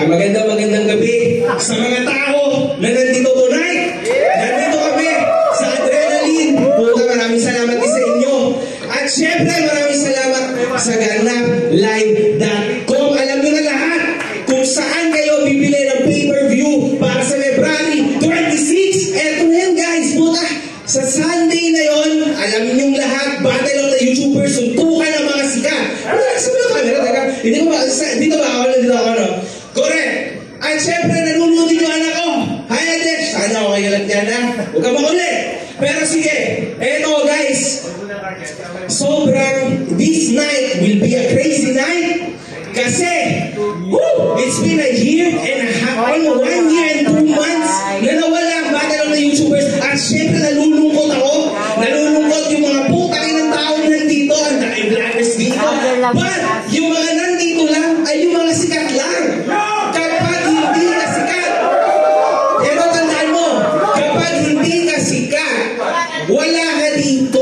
magandang gabi sa mga tao na nandito tonight. Nandito kami sa Adrenaline. Puta, maraming salamat din sa inyo. At syempre, maraming salamat sa ganaplive.com. Alam nyo na lahat kung saan kayo bibili ng pay-per-view para sa February 26. Eto na yan, guys. Puta, sa Sunday na yon, alam nyo lahat, battle of the YouTubers, suntukan ng mga sikat. Sa mga camera, teka, dito ba ako, no? Correct. At syempre, nanonood yung anak ko. Hi, Adesh. Sana okay ka lang dyan, ha? Huwag ka makulit. Pero sige, eto guys, sobrang, this night will be a crazy night. Kasi, it's been a year and a half, 1 year and 2 months na nawala ang battle of the YouTubers. At syempre, nalulungkot ako. Nalulungkot yung mga putang ng tao nandito. Ang daming vloggers dito. But, yung mga nandito lang ay yung mga sikat lang. Kapag hindi ka sikat, pero tandaan mo, kapag hindi ka sikat, wala ka dito,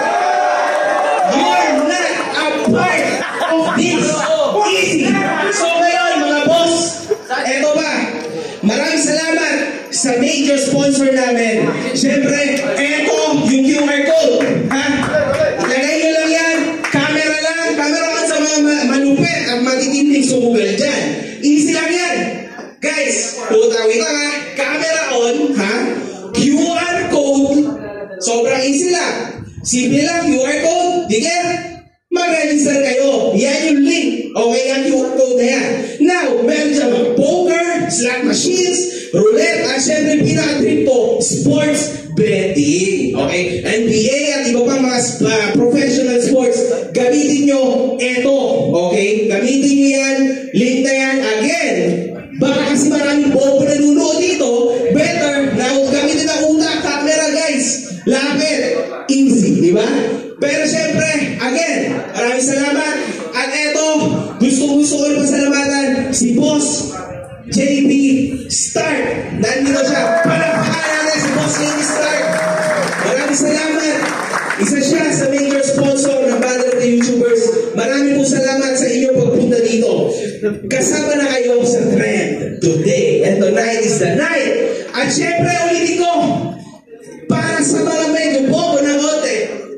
you're not a part of this. Easy. So ngayon, mga boss, eto ba, maraming salamat sa major sponsor namin. Siyempre, eto yung QR code. Ha? Ilagay nyo lang yan. Camera lang sa mga malupit at matitinding sumugal dyan. Easy lang yan. Guys, wait lang ha. Camera on, ha? QR code. Sobrang easy lang. Simple lang, QR code. Dige, mag-register kayo. Yan yung link. Okay, yan yung code na yan. Now, meron dyan mga poker, slot machines, roulette, at syempre pinaka-trip to, sports betting. Okay? NBA at iba pang mga professional sports. Gamitin nyo ito. Okay? Gamitin nyo yan. Link na yan. Again, baka kasi maraming bobo na nunood dito. Better na gamitin ang utak. Camera, guys. Lapit. Easy. Di ba? Pero syempre, again, maraming salamat. At eto, gusto ko rin pasalamatan si Boss JB Stark. Nandito siya. Palakpakan natin si Boss JB Stark. Maraming salamat. Isa siya sa major sponsor ng Battle of the YouTubers. Maraming po salamat sa inyong pagpunta dito. Kasama na kayo sa trend today. And tonight is the night. At syempre, ulitin ko, para sa mga medyo bobo ng konti,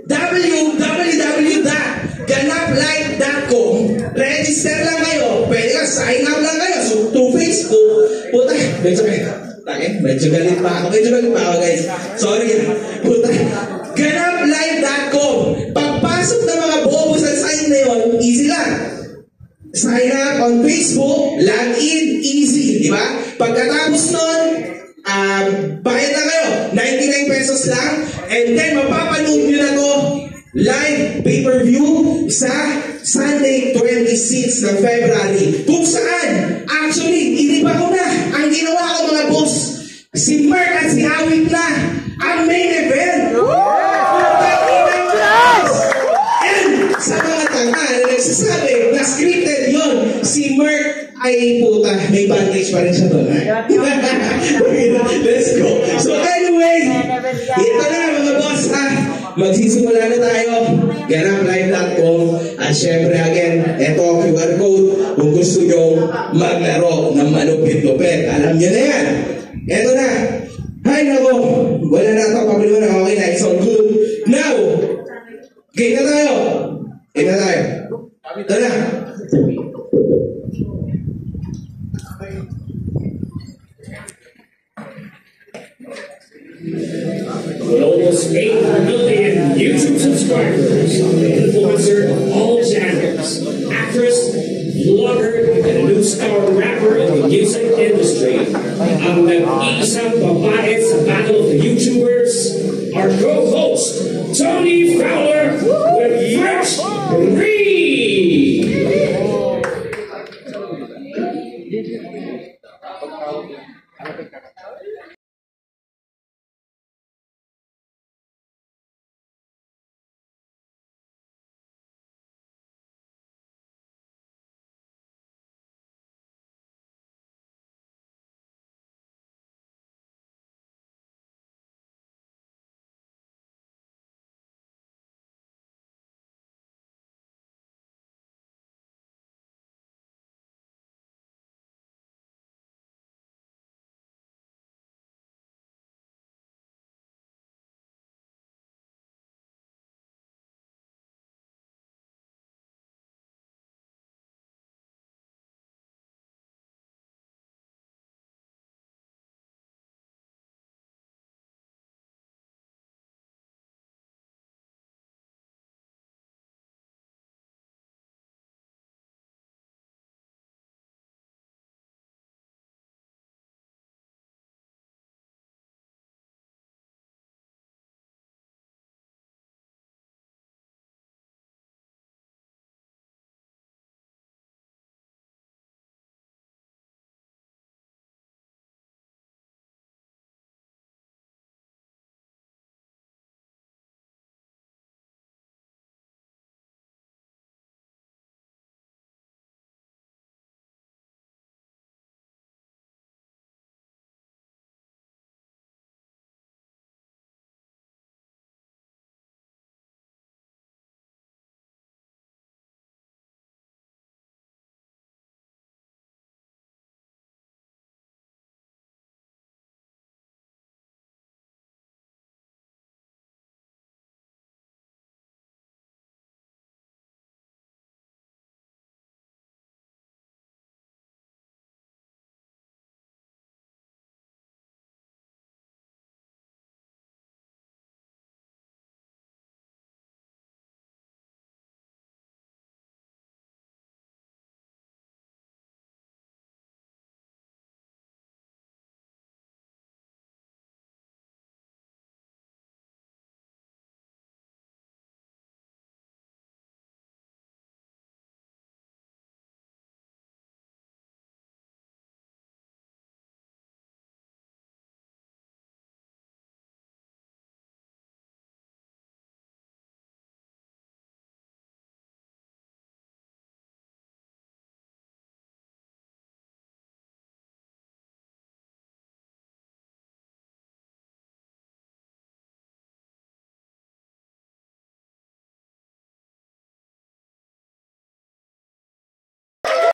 www.ganaplive.com. Register lang kayo. Pwede ka, sign up lang kayo. So, to Facebook. Puta, medyo galit pa ako, guys. Sorry. Puta, ganaplive.com. Pagpasok ng mga bobo sa sign na yun, easy lang. Sign up on Facebook, log in, easy. Diba? Pagkatapos nun, bayad na kayo. 99 pesos lang. And then, mapapanood nyo na to live pay-per-view sa Sunday 26 ng February. Kung saan, actually, iniba ko na. Ang ginawa ko mga boss, si Mark at si Awit na ang main event. And sa mga tanga na nagsasabi na scripted yun, si Mark ay puta, may bandage pa rin siya doon. Let's go. So anyway, ito na mga boss ha. Magsisimula na tayo. Ganaplive.com. At syempre again, ito QR code kung gusto nyo maglaro ng malupit-lupit. Alam nyo na yan. Ito na. Hay nako. Wala na ito. Pabilo na. Okay na. It's all good. Now, game na tayo. Ito na. With almost 8 million YouTube subscribers, influencer of all genres, actress, vlogger, and a new star rapper in the music industry, ang nag-iisang babae